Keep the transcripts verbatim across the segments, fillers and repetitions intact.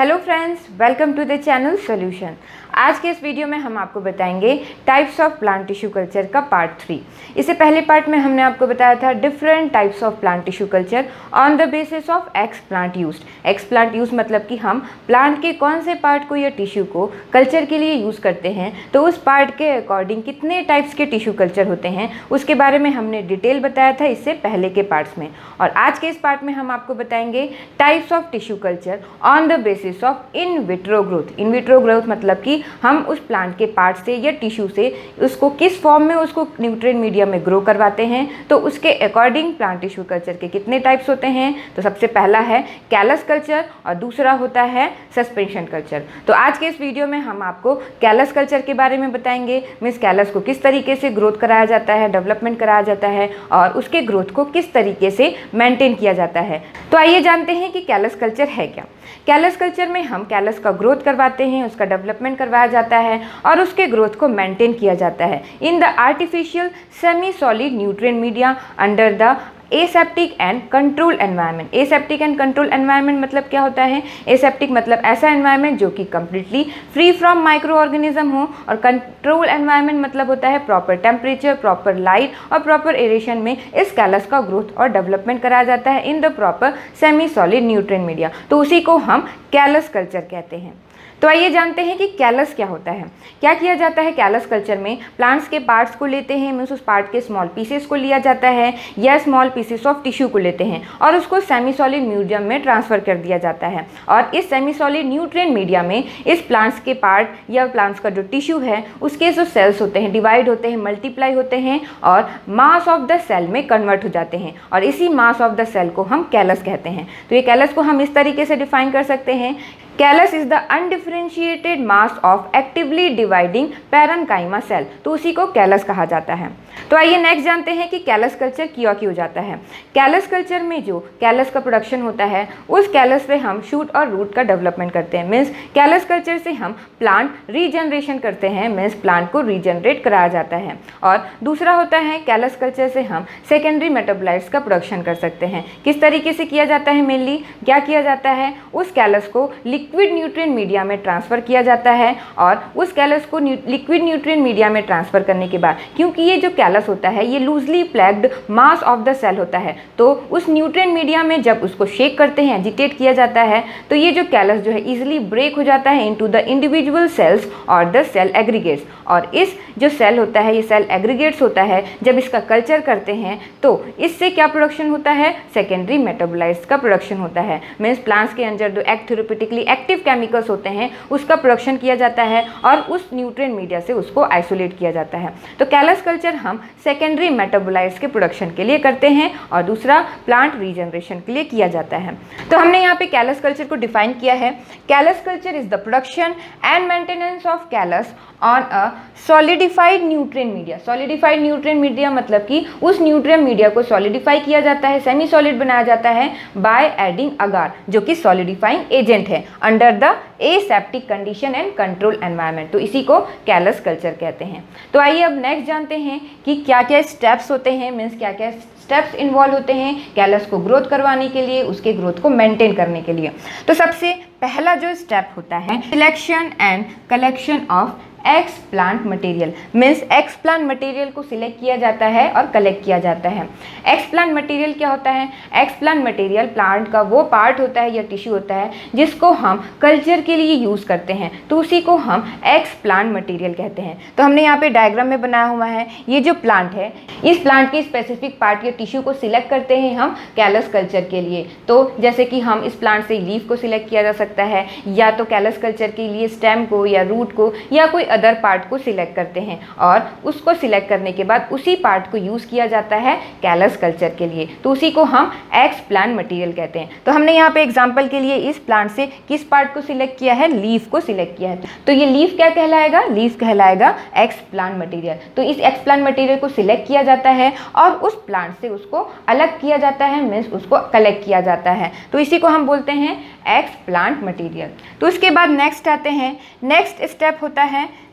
Hello friends, welcome to the channel solution. आज के इस वीडियो में हम आपको बताएंगे types of plant tissue culture का पार्ट थ्री। इससे पहले पार्ट में हमने आपको बताया था different types of plant tissue culture on the basis of explant used. Explant use मतलब कि हम प्लांट के कौन से पार्ट को या टिश्यू को कल्चर के लिए यूज़ करते हैं, तो उस पार्ट के अकॉर्डिंग कितने टाइप्स के टिश्यू कल्चर होते हैं उसके बारे में हमने डिटेल बताया था इससे पहले के पार्ट्स में। और आज के इस पार्ट में हम आपको बताएंगे types of tissue culture on the basis of in vitro growth. In vitro growth मतलब कि हम उस प्लांट के पार्ट से या टिश्यू से उसको किस फॉर्म में उसको न्यूट्रिएंट मीडिया में ग्रो करवाते हैं, तो उसके अकॉर्डिंग प्लांट टिश्यू कल्चर के कितने टाइप्स होते हैं। तो सबसे पहला है कैलस कल्चर और दूसरा होता है सस्पेंशन कल्चर। तो आज के इस वीडियो में हम आपको कैलस कल्चर के बारे में बताएंगे, मीन्स कैलस को किस तरीके से ग्रोथ कराया जाता है, डेवलपमेंट कराया जाता है और उसके ग्रोथ को किस तरीके से मेंटेन किया जाता है। तो आइए जानते हैं कि कैलस कल्चर है क्या। कैलस कल्चर में हम कैलस का ग्रोथ करवाते हैं, उसका डेवलपमेंट करवाया जाता है और उसके ग्रोथ को मेंटेन किया जाता है in the artificial semi solid nutrient media under the aseptic and control environment. Aseptic and control environment मतलब क्या होता है? एसेप्टिक मतलब ऐसा एनवायरनमेंट जो कि completely free from micro organism हो, और कंट्रोल एनवायरनमेंट मतलब होता है प्रॉपर टेम्परेचर, प्रॉपर लाइट और प्रॉपर एरेशन में इस कैलस का ग्रोथ और डेवलपमेंट कराया जाता है in the proper semi solid nutrient media. तो उसी को हम कैलस कल्चर कहते हैं। तो आइए जानते हैं कि कैलस क्या होता है। क्या किया जाता है कैलस कल्चर में? प्लांट्स के पार्ट्स को लेते हैं, मीन्स उस पार्ट के स्मॉल पीसेस को लिया जाता है या स्मॉल पीसेस ऑफ टिश्यू को लेते हैं और उसको सेमी सॉलिड मीडियम में ट्रांसफ़र कर दिया जाता है। और इस सेमी सॉलिड न्यूट्रिएंट मीडिया में इस प्लांट्स के पार्ट या प्लांट्स का जो टिश्यू है उसके जो सेल्स होते हैं डिवाइड होते हैं, मल्टीप्लाई होते हैं और मास ऑफ द सेल में कन्वर्ट हो जाते हैं और इसी मास ऑफ द सेल को हम कैलस कहते हैं। तो ये कैलस को हम इस तरीके से डिफाइन कर सकते हैं, callus is the undifferentiated mass of actively dividing parenchyma cell. तो उसी को कैलस कहा जाता है। तो आइए नेक्स्ट जानते हैं कि कैलस कल्चर क्यों क्यों जाता है। कैलस कल्चर में जो कैलस का प्रोडक्शन होता है उस कैलस से हम शूट और रूट का डेवलपमेंट करते हैं, मीन्स कैलस कल्चर से हम प्लांट रीजनरेशन करते हैं, मीन्स प्लांट को रीजनरेट कराया जाता है। और दूसरा होता है कैलस कल्चर से हम सेकेंडरी मेटाबोलाइट्स का प्रोडक्शन कर सकते हैं। किस तरीके से किया जाता है? मेनली क्या किया जाता है, उस कैलस को लिक्विड न्यूट्रिएंट मीडिया में ट्रांसफ़र किया जाता है और उस कैलस को लिक्विड न्यूट्रिएंट मीडिया में ट्रांसफ़र करने के बाद, क्योंकि ये जो कैलस होता है ये loosely packed mass of the cell होता है, तो उस न्यूट्रिएंट मीडिया में जब उसको शेक करते हैं, एजिटेट किया जाता है, तो ये जो कैलस जो है इजीली ब्रेक हो जाता है इनटू द इंडिविजुअल सेल्स और द सेल एग्रीगेट्स। और इस जो सेल होता है ये सेल एग्रीगेट्स होता है, जब इसका कल्चर करते हैं तो इससे क्या प्रोडक्शन होता है? सेकेंडरी मेटाबोलाइट्स का प्रोडक्शन होता है, मीन्स प्लांट्स के अंदर जो एक्ट थेरेप्यूटिकली एक्टिव केमिकल्स होते हैं उसका प्रोडक्शन किया जाता है और उस न्यूट्रिएंट मीडिया से उसको आइसोलेट किया जाता है। तो कैलस कल्चर हम सेकेंडरी मेटाबोलाइट्स के प्रोडक्शन के लिए करते हैं और दूसरा प्लांट रीजनरेशन के लिए किया जाता है। तो हमने यहाँ पे कैलस कल्चर को डिफाइन किया है। Callus culture is the production and maintenance of callus on a solidified nutrient media. Solidified nutrient media मतलब कि उस न्यूट्रिएंट मीडिया को सॉलिडिफाई किया जाता है, सेमी सॉलिड बनाया जाता है बाय एडिंग अगार, जो कि सॉलिडिफाइंग एजेंट है, under the aseptic condition and control environment. तो इसी को कैलस कल्चर कहते हैं। तो आइए अब नेक्स्ट जानते हैं कि क्या क्या स्टेप्स होते हैं, मीन्स क्या क्या स्टेप्स इन्वॉल्व होते हैं कैलस को ग्रोथ करवाने के लिए, उसके ग्रोथ को मेंटेन करने के लिए। तो सबसे पहला जो स्टेप होता है selection and collection of explant material, means explant material को सिलेक्ट किया जाता है और कलेक्ट किया जाता है। एक्सप्लांट मटेरियल क्या होता है? एक्सप्लांट मटेरियल प्लांट का वो पार्ट होता है या टिश्यू होता है जिसको हम कल्चर के लिए यूज़ करते हैं, तो उसी को हम एक्सप्लांट मटेरियल कहते हैं। तो हमने यहाँ पे डायग्राम में बनाया हुआ है, ये जो प्लांट है इस प्लांट के स्पेसिफिक पार्ट या टिश्यू को सिलेक्ट करते हैं हम कैलस कल्चर के लिए। तो जैसे कि हम इस प्लांट से लीफ को सिलेक्ट किया जा सकता है या तो कैलस कल्चर के लिए स्टेम को या रूट को या कोई अदर पार्ट को सिलेक्ट करते हैं और उसको सिलेक्ट करने के बाद उसी पार्ट को यूज़ किया जाता है कैलस कल्चर के लिए, तो उसी को हम एक्सप्लांट मटेरियल कहते हैं। तो हमने यहाँ पे एग्जांपल के लिए इस प्लांट से किस पार्ट को सिलेक्ट किया है? लीफ को सिलेक्ट किया है, तो ये लीफ क्या कहलाएगा? लीफ कहलाएगा एक्सप्लांट मटेरियल। तो इस एक्सप्लांट मटेरियल को सिलेक्ट किया जाता है और उस प्लांट से उसको अलग किया जाता है, मीन्स उसको कलेक्ट किया जाता है, तो इसी को हम बोलते हैं एक्सप्लांट मटेरियल। तो उसके बाद नेक्स्ट आते हैं, नेक्स्ट स्टेप होता है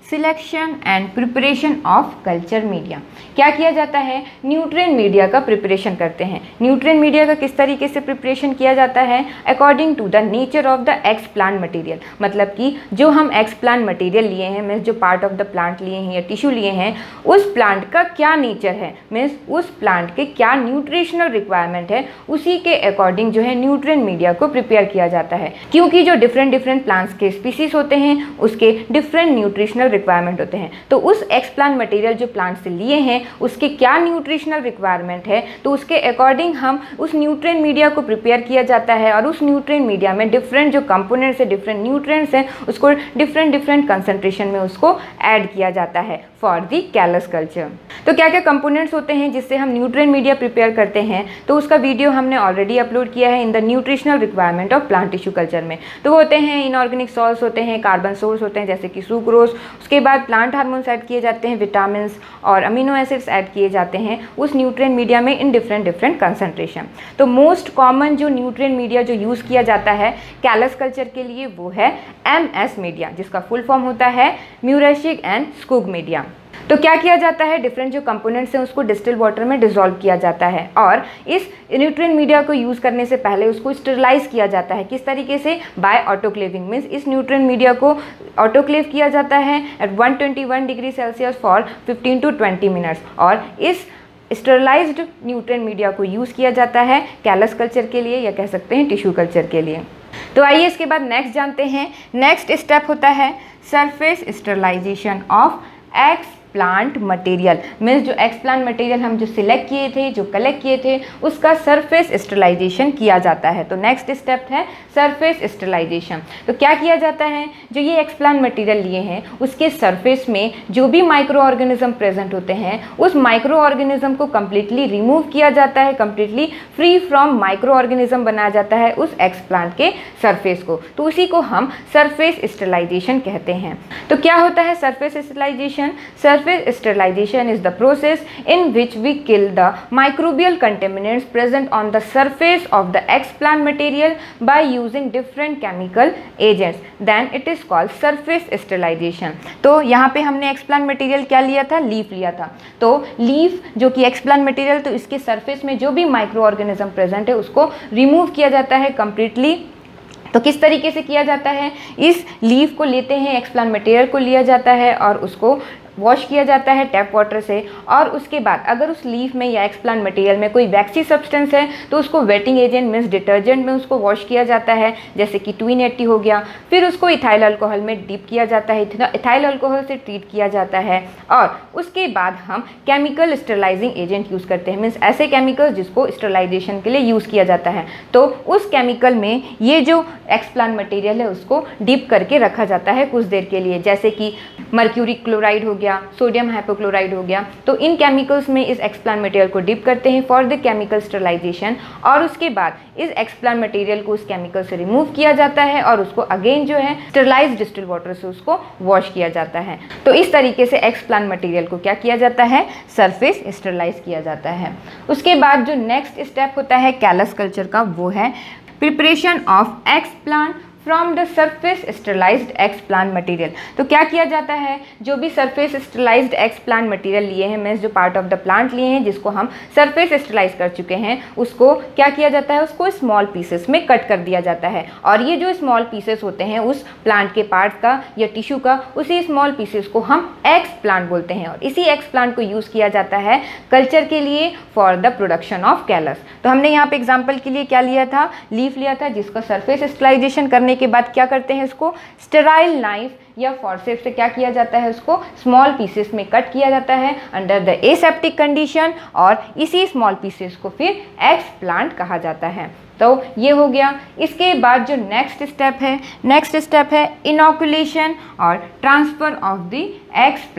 selection and preparation of culture media. क्या किया जाता है, न्यूट्रिएंट मीडिया का प्रिपरेशन करते हैं। न्यूट्रिएंट मीडिया का किस तरीके से प्रिपरेशन किया जाता है, according to the nature of the explant material. मतलब कि जो हम एक्सप्लांट मटेरियल लिए हैं, मीन्स जो पार्ट ऑफ द प्लांट लिए हैं या टिश्यू लिए हैं, उस प्लांट का क्या नेचर है, मीन्स उस प्लांट के क्या न्यूट्रिशनल रिक्वायरमेंट है, उसी के अकॉर्डिंग जो है न्यूट्रिएंट मीडिया को प्रिपेयर किया जाता है। क्योंकि जो डिफरेंट डिफरेंट प्लांट्स के स्पीसीज होते हैं उसके डिफरेंट न्यूट्रिशनल रिक्वायरमेंट होते हैं। तो उस एक्सप्लांट मटेरियल जो प्लांट से लिए हैं उसके क्या न्यूट्रिशनल रिक्वायरमेंट है, तो उसके अकॉर्डिंग हम उस न्यूट्रिएंट मीडिया को प्रिपेयर किया जाता है। और उस न्यूट्रिएंट मीडिया में डिफरेंट जो कंपोनेंट्स है, डिफरेंट न्यूट्रिएंट्स हैं, उसको डिफरेंट डिफरेंट कंसंट्रेशन में उसको ऐड किया जाता है फॉर दी कैलस कल्चर। तो क्या क्या कंपोनेंट्स होते हैं जिससे हम न्यूट्रिएंट मीडिया प्रिपेयर करते हैं, तो उसका वीडियो हमने ऑलरेडी अपलोड किया है in the nutritional requirement of plant tissue culture में। तो वो होते हैं इनऑर्गेनिक सॉल्ट्स होते हैं, कार्बन सोर्स होते हैं जैसे कि सुक्रोज, उसके बाद प्लांट हार्मोन्स ऐड किए जाते हैं, विटामिन और अमीनो एसिड्स ऐड किए जाते हैं उस न्यूट्रिएंट मीडिया में इन डिफरेंट डिफरेंट कंसंट्रेशन। तो मोस्ट कॉमन जो न्यूट्रिएंट मीडिया जो यूज़ किया जाता है कैलस कल्चर के लिए वो है एम एस मीडिया, जिसका फुल फॉर्म होता है म्यूरेशिक एंड स्कूग मीडिया। तो क्या किया जाता है, डिफरेंट जो कंपोनेंट्स हैं उसको डिस्टिल वाटर में डिसॉल्व किया जाता है और इस न्यूट्रिएंट मीडिया को यूज़ करने से पहले उसको स्टरलाइज किया जाता है। किस तरीके से, बाय ऑटोक्लेविंग, मीन्स इस न्यूट्रिएंट मीडिया को ऑटोक्लेव किया जाता है at one twenty one degree Celsius for fifteen to twenty minutes. और इस स्टरलाइज्ड न्यूट्रिएंट मीडिया को यूज़ किया जाता है कैलस कल्चर के लिए या कह सकते हैं टिश्यू कल्चर के लिए। तो आइए इसके बाद नेक्स्ट जानते हैं। नेक्स्ट स्टेप होता है surface sterilisation of explant material, means जो एक्सप्लांट मटेरियल हम जो सिलेक्ट किए थे, जो कलेक्ट किए थे, उसका सरफेस स्टरलाइजेशन किया जाता है। तो नेक्स्ट स्टेप है सरफेस स्टरलाइजेशन। तो क्या किया जाता है, जो ये एक्सप्लांट मटेरियल लिए हैं उसके सरफेस में जो भी माइक्रो ऑर्गेनिज्म प्रेजेंट होते हैं उस माइक्रो ऑर्गेनिज्म को कम्प्लीटली रिमूव किया जाता है, completely free from micro organism बनाया जाता है उस एक्सप्लांट के सरफेस को। तो उसी को हम सरफेस स्टरलाइजेशन कहते हैं। तो क्या होता है surface sterilisation? Surface sterilization is the process in which we kill the microbial contaminants present on the surface of the explant material by using different chemical agents. Then it is called surface sterilization. तो यहाँ पे हमने explant material क्या लिया था, leaf लिया था। तो लीफ जो कि explant material, तो इसके surface में जो भी माइक्रो ऑर्गेनिज्म प्रेजेंट है उसको रिमूव किया जाता है कम्प्लीटली। तो किस तरीके से किया जाता है, इस लीफ को लेते हैं, एक्सप्लांट मटेरियल को लिया जाता है और उसको वॉश किया जाता है टैप वाटर से। और उसके बाद अगर उस लीफ में या एक्सप्लांट मटेरियल में कोई वैक्सी सब्सटेंस है तो उसको वेटिंग एजेंट मीन्स डिटर्जेंट में उसको वॉश किया जाता है, जैसे कि ट्विन एटी हो गया। फिर उसको इथाइल अल्कोहल में डिप किया जाता है, इथाइल अल्कोहल से ट्रीट किया जाता है। और उसके बाद हम केमिकल स्टरलाइजिंग एजेंट यूज़ करते हैं, मीन्स ऐसे केमिकल्स जिसको स्टरलाइजेशन के लिए यूज़ किया जाता है। तो उस केमिकल में ये जो एक्सप्लांट मटेरियल है उसको डिप करके रखा जाता है कुछ देर के लिए, जैसे कि मर्क्यूरी क्लोराइड हो गया, सोडियम हाइपोक्लोराइड हो गया। तो इन केमिकल्स में इस एक्सप्लांट मटेरियल को डिप करते हैं फॉर द केमिकल स्टरलाइजेशन। और उसके बाद इस एक्सप्लांट मटेरियल को उस केमिकल से रिमूव किया जाता है और उसको अगेन जो है स्टरलाइज डिस्टिल वाटर से उसको वॉश किया जाता है। तो इस तरीके से एक्सप्लांट मटेरियल को क्या किया जाता है, सरफेस स्टरलाइज किया जाता है। उसके बाद जो नेक्स्ट स्टेप होता है कैलस कल्चर का वो है preparation of explant from the surface sterilised explant material. तो क्या किया जाता है, जो भी सरफेस स्टरलाइज्ड एक्सप्लांट मटेरियल लिए हैं, मीन्स जो पार्ट ऑफ द प्लांट लिए हैं जिसको हम सरफेस स्टरलाइज कर चुके हैं, उसको क्या किया जाता है, उसको स्मॉल पीसेस में कट कर दिया जाता है। और ये जो स्मॉल पीसेस होते हैं उस प्लांट के पार्ट का या टिश्यू का, उसी स्मॉल पीसेस को हम एक्स प्लांट बोलते हैं। और इसी एक्स प्लांट को यूज़ किया जाता है कल्चर के लिए for the production of callus. तो हमने यहाँ पे एग्जाम्पल के लिए क्या लिया था, लीफ लिया था, जिसका सरफेस स्टरलाइजेशन करने के बाद क्या करते हैं, इसको स्टेराइल नाइफ या फॉर्सेप से क्या किया जाता है, उसको स्मॉल पीसेस में कट किया जाता है अंडर द एसेप्टिक कंडीशन। और इसी स्मॉल पीसेस को फिर एक्स प्लांट कहा जाता है। तो ये हो गया। इसके बाद जो नेक्स्ट स्टेप है, नेक्स्ट स्टेप है इनॉकुलेशन और transfer of the explant.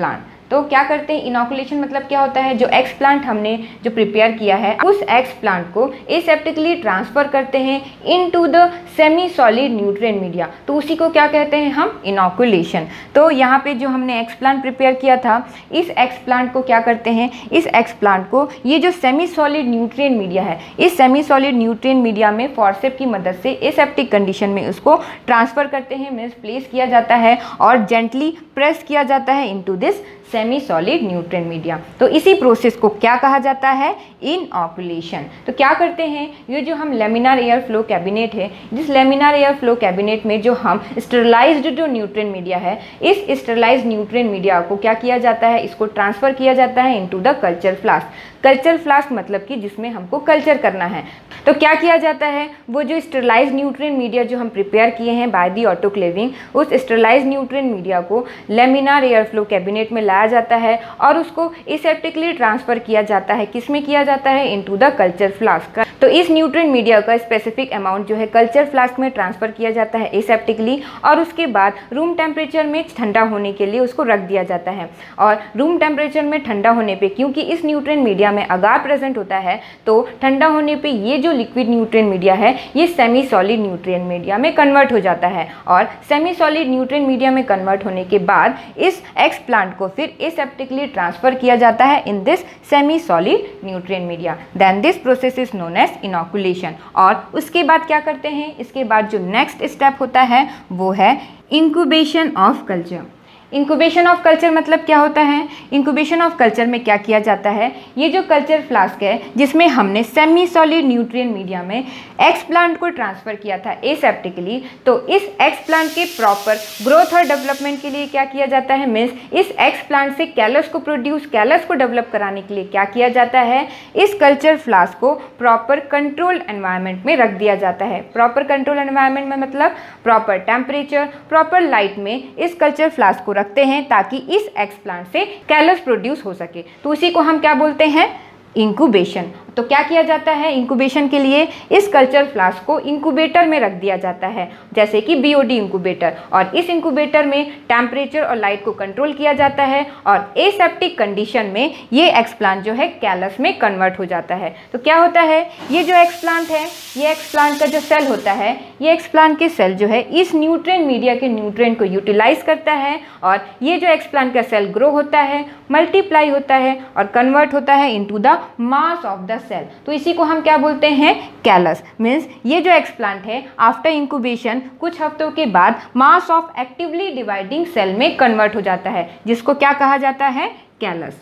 तो क्या करते हैं, इनॉकुलेशन मतलब क्या होता है, जो एक्सप्लांट हमने जो प्रिपेयर किया है उस एक्सप्लांट को एसेप्टिकली ट्रांसफर करते हैं into the semi solid nutrient media, तो उसी को क्या कहते हैं हम, इनॉकुलेशन। तो यहाँ पे जो हमने एक्सप्लांट प्रिपेयर किया था, इस एक्सप्लांट को क्या करते हैं, इस एक्सप्लांट को ये जो सेमी सॉलिड न्यूट्रिएंट मीडिया है, इस सेमी सॉलिड न्यूट्रिएंट मीडिया में फॉर्सेप की मदद से एसेप्टिक कंडीशन में उसको ट्रांसफर करते हैं, मीन्स प्लेस किया जाता है और जेंटली प्रेस किया जाता है into this semi solid nutrient media. तो इसी प्रोसेस को क्या कहा जाता है, इनऑकुलेशन। तो क्या करते हैं, ये जो हम लेमिनार एयर फ्लो कैबिनेट है, जिस लेमिनार एयर फ्लो कैबिनेट में जो हम स्टेरलाइज्ड जो न्यूट्रिएंट मीडिया है, इस स्टेरलाइज्ड न्यूट्रिएंट मीडिया को क्या किया जाता है, इसको ट्रांसफर किया जाता है into the culture flask. Culture flask मतलब कि जिसमें हमको कल्चर करना है। तो क्या किया जाता है, वो जो स्टेरलाइज्ड न्यूट्रिएंट मीडिया जो हम प्रिपेयर किए हैं बाय दी ऑटोक्लेविंग, उस स्टेरलाइज्ड न्यूट्रिएंट मीडिया को लेमिनार एयर फ्लो कैबिनेट में लाया जाता है और उसको एसेप्टिकली ट्रांसफर किया जाता है, किसमें किया जाता है, इनटू द कल्चर फ्लास्क। तो इस न्यूट्रिएंट मीडिया का स्पेसिफिक अमाउंट जो है कल्चर फ्लास्क में ट्रांसफर किया जाता है एसेप्टिकली, और उसके बाद रूम टेम्परेचर में ठंडा होने के लिए उसको रख दिया जाता है। और रूम टेम्परेचर में ठंडा होने पे, क्योंकि इस न्यूट्रिएंट मीडिया में अगार प्रेजेंट होता है, तो ठंडा होने पे ये जो लिक्विड न्यूट्रिएंट मीडिया है ये सेमी सॉलिड न्यूट्रिएंट मीडिया में कन्वर्ट हो जाता है। और सेमी सॉलिड न्यूट्रिएंट मीडिया में कन्वर्ट होने के बाद इस एक्सप्लांट को फिर एसेप्टिकली ट्रांसफर किया जाता है in this semi solid nutrient media. Then this process is known as inoculation. और उसके बाद क्या करते हैं, इसके बाद जो नेक्स्ट स्टेप होता है वो है incubation of culture. Incubation of culture मतलब क्या होता है, इंक्यूबेशन ऑफ कल्चर में क्या किया जाता है, ये जो कल्चर फ्लास्क है जिसमें हमने सेमी सॉलिड न्यूट्रिएंट मीडिया में एक्सप्लांट को ट्रांसफर किया था एसेप्टिकली, तो इस एक्सप्लांट के प्रॉपर ग्रोथ और डेवलपमेंट के लिए क्या किया जाता है, मीन्स इस एक्सप्लांट से कैलस को प्रोड्यूस कैलस को डेवलप कराने के लिए क्या किया जाता है, इस कल्चर फ्लास्क को प्रॉपर कंट्रोल्ड एनवायरनमेंट में रख दिया जाता है। प्रॉपर कंट्रोल एनवायरनमेंट में मतलब प्रॉपर टेम्परेचर, प्रॉपर लाइट में इस कल्चर फ्लास्क को रखते हैं ताकि इस एक्सप्लांट से कैलस प्रोड्यूस हो सके। तो उसी को हम क्या बोलते हैं, इंक्यूबेशन। तो क्या किया जाता है, इंक्यूबेशन के लिए इस कल्चर फ्लास्क को इंक्यूबेटर में रख दिया जाता है, जैसे कि बीओडी इंक्यूबेटर, और इस इंक्यूबेटर में टेम्परेचर और लाइट को कंट्रोल किया जाता है और एसेप्टिक कंडीशन में ये एक्सप्लांट जो है कैलस में कन्वर्ट हो जाता है। तो क्या होता है, ये जो एक्सप्लांट है, ये एक्सप्लांट का जो सेल होता है, ये एक्सप्लांट के सेल जो है इस न्यूट्रिएंट मीडिया के न्यूट्रिएंट को यूटिलाइज करता है, और ये जो एक्सप्लांट का सेल ग्रो होता है, मल्टीप्लाई होता है और कन्वर्ट होता है into the mass of the cell. तो इसी को हम क्या बोलते हैं, कैलस। मीन्स ये जो एक्सप्लांट है आफ्टर इंक्यूबेशन कुछ हफ्तों के बाद mass of actively dividing cell में कन्वर्ट हो जाता है, जिसको क्या कहा जाता है, कैलस।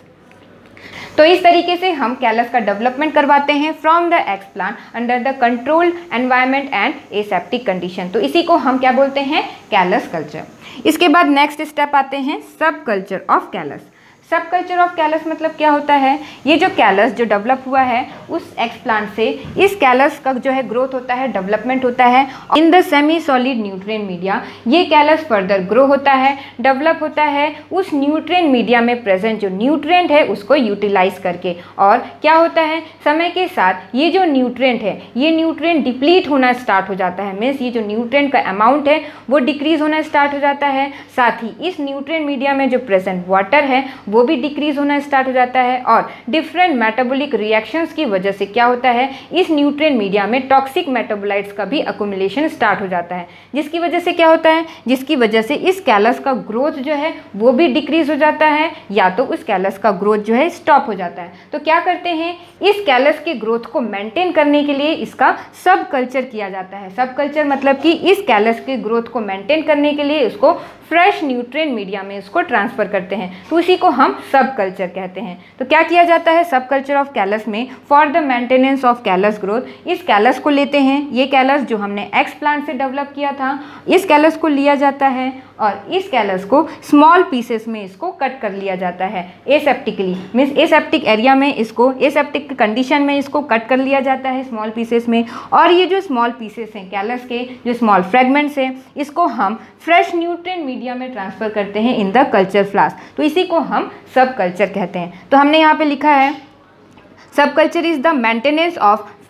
तो इस तरीके से हम कैलस का डेवलपमेंट करवाते हैं from the explant under the controlled environment and aseptic condition. तो इसी को हम क्या बोलते हैं, कैलस कल्चर। इसके बाद नेक्स्ट स्टेप आते हैं subculture of callus. Subculture of callus मतलब क्या होता है, ये जो कैलस जो डेवलप हुआ है उस एक्सप्लांट से इस कैलस का जो है ग्रोथ होता है, डेवलपमेंट होता है in the semi solid nutrient media. ये कैलस फर्दर ग्रो होता है, डेवलप होता है उस न्यूट्रिएंट मीडिया में प्रेजेंट जो न्यूट्रिएंट है उसको यूटिलाइज करके। और क्या होता है, समय के साथ ये जो न्यूट्रिएंट है ये न्यूट्रिएंट डिप्लीट होना स्टार्ट हो जाता है, मीन्स ये जो न्यूट्रिएंट का अमाउंट है वो डिक्रीज होना स्टार्ट हो जाता है। साथ ही इस न्यूट्रिएंट मीडिया में जो प्रेजेंट वाटर है वो भी डिक्रीज होना स्टार्ट हो जाता है, और डिफरेंट मेटाबॉलिक रिएक्शंस की वजह से क्या होता है, इस न्यूट्रिएंट मीडिया में टॉक्सिक मेटाबोलाइट्स का भी अक्यूमुलेशन स्टार्ट हो जाता है, जिसकी वजह से क्या होता है, जिसकी वजह से इस कैलस का ग्रोथ जो है वो भी डिक्रीज हो जाता है, या तो उस कैलस का ग्रोथ जो है स्टॉप हो जाता है। तो क्या करते हैं, इस कैलस के ग्रोथ को मेंटेन करने के लिए इसका सब कल्चर किया जाता है। सब कल्चर मतलब कि इस कैलस के ग्रोथ को मेंटेन करने के लिए इसको फ्रेश न्यूट्रिएंट मीडिया में इसको ट्रांसफर करते हैं, तो उसी को हम सब कल्चर कहते हैं। तो क्या किया जाता है सब कल्चर ऑफ कैलस में, for the maintenance of callus growth, इस कैलस को लेते हैं, ये कैलस जो हमने एक्स प्लांट से डेवलप किया था, इस कैलस को लिया जाता है और इस कैलस को स्मॉल पीसेस में इसको कट कर लिया जाता है एसेप्टिकली, मीन्स एसेप्टिक एरिया में इसको एसेप्टिक कंडीशन में इसको कट कर लिया जाता है स्मॉल पीसेस में। और ये जो स्मॉल पीसेस हैं कैलस के, जो स्मॉल फ्रेगमेंट्स हैं, इसको हम फ्रेश न्यूट्रिएंट मीडिया में ट्रांसफर करते हैं इन द कल्चर फ्लास्क, तो इसी को हम सब कल्चर कहते हैं। तो हमने यहाँ पे लिखा है subculture is the maintenance of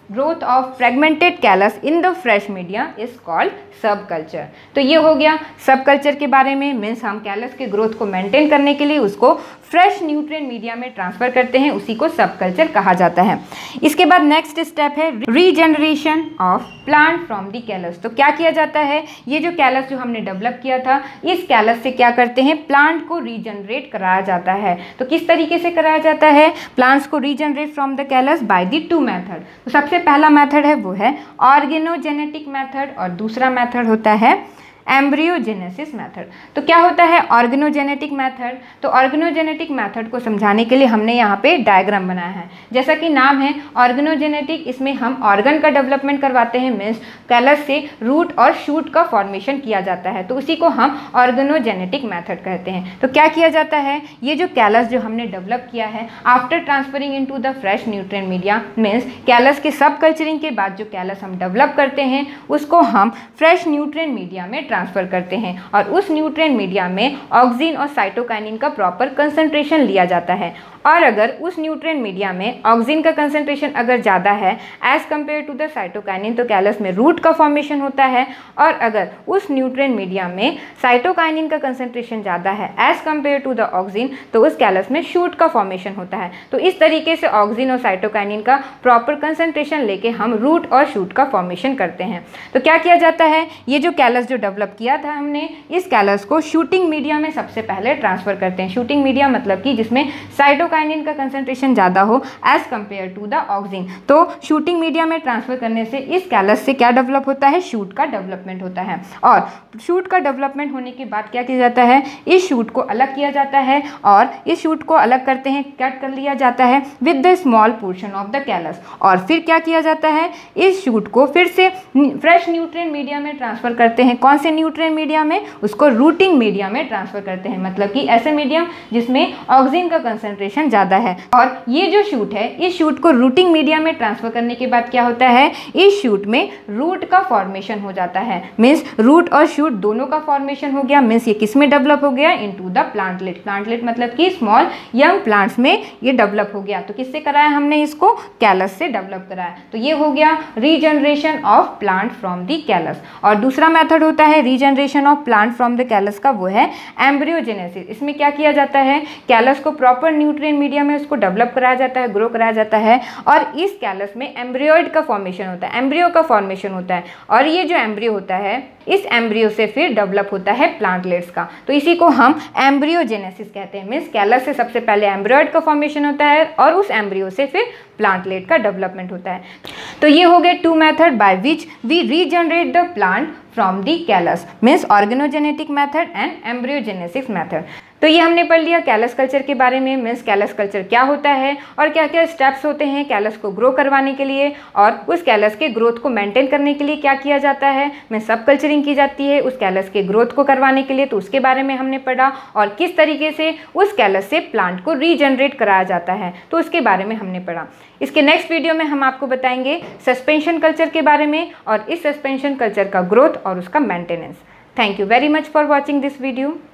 growth of fragmented callus in the fresh media is called subculture. तो ये हो गया सब कल्चर के बारे में, मीन्स हम कैलस के ग्रोथ को मेंटेन करने के लिए उसको फ्रेश न्यूट्रिएंट मीडिया में ट्रांसफर करते हैं, उसी को सब कल्चर कहा जाता है। इसके बाद नेक्स्ट स्टेप है regeneration of plant from the callus. तो क्या किया जाता है, ये जो कैलस जो हमने डेवलप किया था, इस कैलस से क्या करते हैं, प्लांट को रीजनरेट कराया जाता है। तो किस तरीके से कराया जाता है प्लांट्स को regenerate from the callus? By the two method. तो सबसे पहला मेथड है वो है ऑर्गेनोजेनेटिक मेथड और दूसरा मेथड होता है एम्ब्रियोजेनेसिस मेथड। तो क्या होता है ऑर्गेनोजेनेटिक मेथड? तो ऑर्गेनोजेनेटिक मेथड को समझाने के लिए हमने यहाँ पे डायग्राम बनाया है। जैसा कि नाम है ऑर्गेनोजेनेटिक, इसमें हम ऑर्गन का डेवलपमेंट करवाते हैं, मीन्स कैलस से रूट और शूट का फॉर्मेशन किया जाता है, तो उसी को हम ऑर्गेनोजेनेटिक मेथड कहते हैं। तो क्या किया जाता है, ये जो कैलस जो हमने डेवलप किया है after transferring into the fresh nutrient media, means callus के सब कल्चरिंग के बाद जो कैलस हम डेवलप करते हैं उसको हम फ्रेश न्यूट्रिएंट मीडिया में ट्रांसफर करते हैं और उस न्यूट्रिएंट मीडिया में ऑक्सिन और साइटोकाइनिन का प्रॉपर कंसंट्रेशन लिया जाता है। और अगर उस न्यूट्रिएंट मीडिया में ऑक्सिन का कंसंट्रेशन अगर ज़्यादा है as compare to the cytokinin, तो कैलस में रूट का फॉर्मेशन होता है। और अगर उस न्यूट्रिएंट मीडिया में साइटोकाइनिन का कंसंट्रेशन ज़्यादा है as compare to the auxin, तो उस कैलस में शूट का फॉर्मेशन होता है। तो इस तरीके से ऑक्सिन और साइटोकाइनिन का प्रॉपर कंसंट्रेशन लेके हम रूट और शूट का फॉर्मेशन करते हैं। तो क्या किया जाता है, ये जो कैलस जो डेवलप किया था हमने, इस कैलस को शूटिंग मीडिया में सबसे पहले ट्रांसफर करते हैं। शूटिंग मीडिया मतलब कि जिसमें साइटोकाइनिन का कंसंट्रेशन ज़्यादा हो as compare to the auxin. तो शूटिंग मीडिया में ट्रांसफर करने से इस कैलस से क्या डेवलप होता है, शूट का डेवलपमेंट होता है। और शूट का डेवलपमेंट होने के बाद क्या किया जाता है, इस शूट को अलग किया जाता है और इस शूट को अलग करते हैं, कट कर लिया जाता है with the small portion of the callus. और फिर क्या किया जाता है, इस शूट को फिर से फ्रेश न्यूट्रिएंट मीडिया में ट्रांसफर करते हैं। कौन से न्यूट्रिएंट मीडिया में? उसको रूटिंग मीडिया में ट्रांसफर करते हैं, मतलब कि ऐसे मीडियम जिसमें ऑक्सिन का कंसंट्रेशन ज़्यादा है। और ये जो शूट है, इस शूट को रूटिंग मीडिया में ट्रांसफर करने के बाद क्या होता है, इस शूट में रूट का फॉर्मेशन हो जाता है। मीन्स रूट और शूट दोनों का फॉर्मेशन हो गया। मीन्स ये किस में डेवलप हो गया, इनटू द प्लांटलेट। प्लांटलेट मतलब कि स्मॉल यंग प्लांट्स में ये डेवलप हो गया। तो किससे कराया हमने इसको, कैलस से डेवलप कराया। तो ये हो गया regeneration of plant from the callus. और दूसरा मेथड होता है regeneration of plant from the callus का, वो है एम्ब्रियोजेनेसिस। इसमें क्या किया जाता है, कैलस को प्रॉपर न्यूट्रिएंट मीडिया में उसको डेवलप कराया जाता है, ग्रो कराया जाता है और इस कैलस में एम्ब्रियोइड का फॉर्मेशन होता है, एम्ब्रियो का फॉर्मेशन होता है। और ये जो एम्ब्रियो होता है, इस एम्ब्रियो से फिर डेवलप होता है प्लांटलेट्स का। तो इसी को हम एम्ब्रियोजेनेसिस कहते हैं। मीन्स कैलस से सबसे पहले एम्ब्रियोइड का फॉर्मेशन होता है और उस एम्ब्रियो से फिर प्लांटलेट का डेवलपमेंट होता है। तो ये हो गए two method by which we regenerate the plant from the callus, means organogenetic method and embryogenesis method. तो ये हमने पढ़ लिया कैलस कल्चर के बारे में, मीन्स कैलस कल्चर क्या होता है और क्या क्या स्टेप्स होते हैं कैलस को ग्रो करवाने के लिए, और उस कैलस के ग्रोथ को मेंटेन करने के लिए क्या किया जाता है, में सब कल्चरिंग की जाती है उस कैलस के ग्रोथ को करवाने के लिए। तो उसके बारे में हमने पढ़ा और किस तरीके से उस कैलस से प्लांट को रीजनरेट कराया जाता है, तो उसके बारे में हमने पढ़ा। इसके नेक्स्ट वीडियो में हम आपको बताएंगे सस्पेंशन कल्चर के बारे में और इस सस्पेंशन कल्चर का ग्रोथ और उसका maintenance. Thank you very much for watching this video.